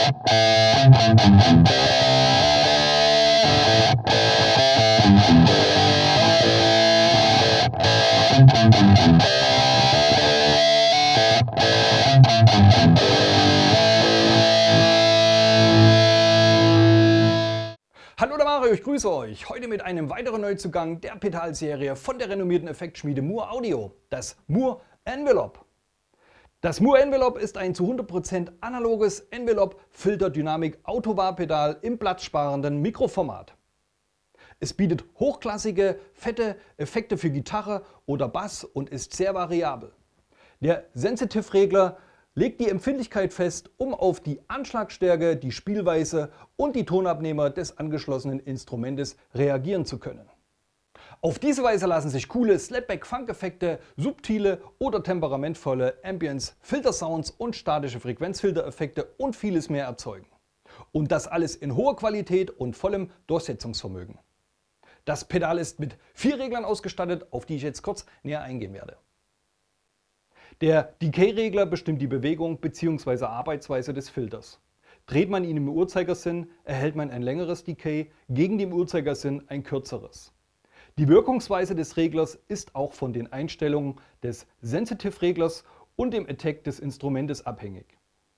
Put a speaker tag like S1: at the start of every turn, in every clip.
S1: Hallo, der Mario, ich grüße euch. Heute mit einem weiteren Neuzugang der Pedalserie von der renommierten Effektschmiede Moore Audio, das Moore Envelope. Das Moore Envelope ist ein zu 100% analoges Envelope-Filter-Dynamik-Autowahrpedal im platzsparenden Mikroformat. Es bietet hochklassige, fette Effekte für Gitarre oder Bass und ist sehr variabel. Der Sensitive-Regler legt die Empfindlichkeit fest, um auf die Anschlagstärke, die Spielweise und die Tonabnehmer des angeschlossenen Instrumentes reagieren zu können. Auf diese Weise lassen sich coole Slapback-Funk-Effekte, subtile oder temperamentvolle Ambience, Filtersounds und statische Frequenzfiltereffekte und vieles mehr erzeugen. Und das alles in hoher Qualität und vollem Durchsetzungsvermögen. Das Pedal ist mit 4 Reglern ausgestattet, auf die ich jetzt kurz näher eingehen werde. Der Decay-Regler bestimmt die Bewegung bzw. Arbeitsweise des Filters. Dreht man ihn im Uhrzeigersinn, erhält man ein längeres Decay, gegen dem Uhrzeigersinn ein kürzeres. Die Wirkungsweise des Reglers ist auch von den Einstellungen des Sensitive-Reglers und dem Attack des Instrumentes abhängig.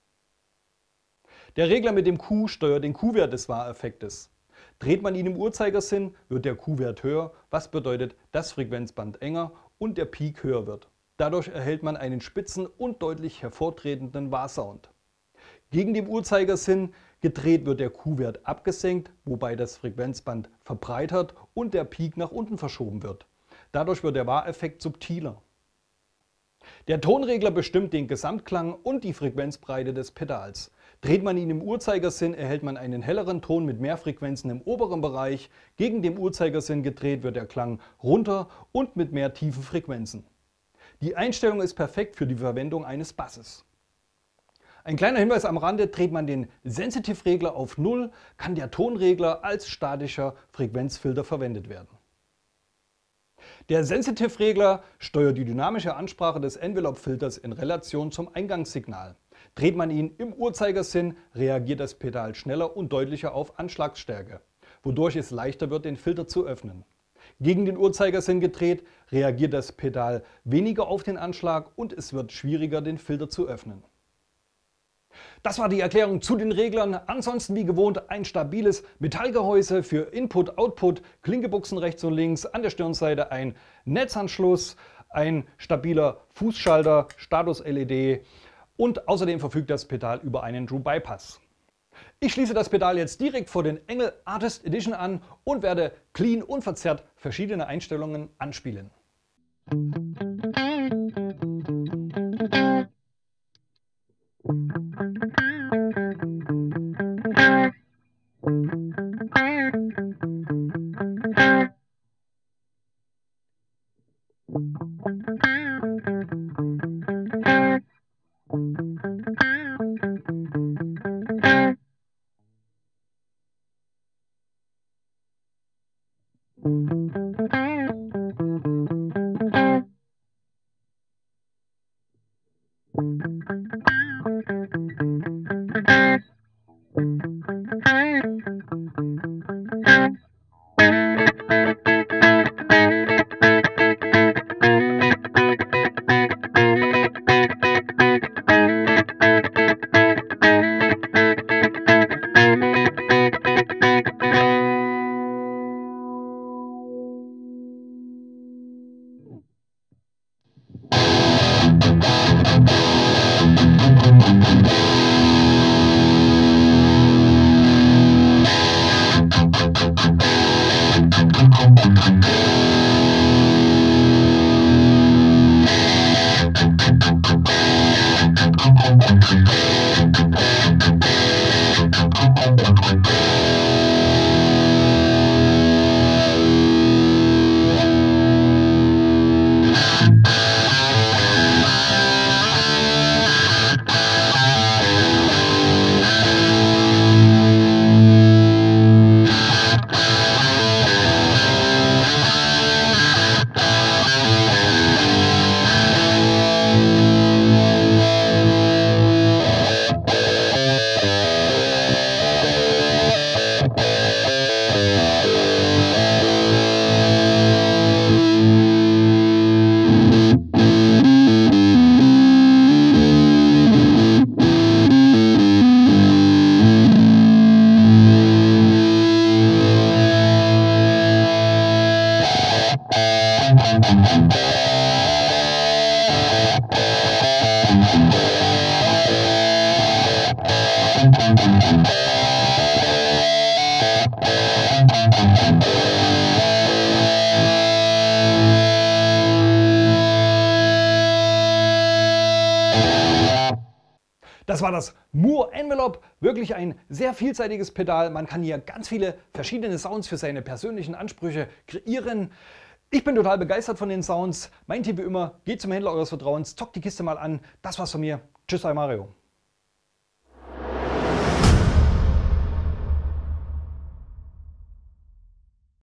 S1: Der Regler mit dem Q steuert den Q-Wert des Wahreffektes. Dreht man ihn im Uhrzeigersinn, wird der Q-Wert höher, was bedeutet, dass das Frequenzband enger und der Peak höher wird. Dadurch erhält man einen spitzen und deutlich hervortretenden Wahrsound. Gegen dem Uhrzeigersinn gedreht wird der Q-Wert abgesenkt, wobei das Frequenzband verbreitert und der Peak nach unten verschoben wird. Dadurch wird der Wahreffekt subtiler. Der Tonregler bestimmt den Gesamtklang und die Frequenzbreite des Pedals. Dreht man ihn im Uhrzeigersinn, erhält man einen helleren Ton mit mehr Frequenzen im oberen Bereich. Gegen dem Uhrzeigersinn gedreht wird der Klang runter und mit mehr tiefen Frequenzen. Die Einstellung ist perfekt für die Verwendung eines Basses. Ein kleiner Hinweis am Rande: dreht man den Sensitive-Regler auf 0, kann der Tonregler als statischer Frequenzfilter verwendet werden. Der Sensitive-Regler steuert die dynamische Ansprache des Envelope-Filters in Relation zum Eingangssignal. Dreht man ihn im Uhrzeigersinn, reagiert das Pedal schneller und deutlicher auf Anschlagstärke, wodurch es leichter wird, den Filter zu öffnen. Gegen den Uhrzeigersinn gedreht, reagiert das Pedal weniger auf den Anschlag und es wird schwieriger, den Filter zu öffnen. Das war die Erklärung zu den Reglern. Ansonsten wie gewohnt ein stabiles Metallgehäuse für Input, Output, Klinkebuchsen rechts und links, an der Stirnseite ein Netzanschluss, ein stabiler Fußschalter, Status-LED und außerdem verfügt das Pedal über einen True Bypass. Ich schließe das Pedal jetzt direkt vor den Engel Artist Edition an und werde clean unverzerrt verschiedene Einstellungen anspielen. Das war das Moore Envelope, wirklich ein sehr vielseitiges Pedal. Man kann hier ganz viele verschiedene Sounds für seine persönlichen Ansprüche kreieren. Ich bin total begeistert von den Sounds. Mein Tipp wie immer, geht zum Händler eures Vertrauens, zockt die Kiste mal an. Das war's von mir. Tschüss, euer Mario.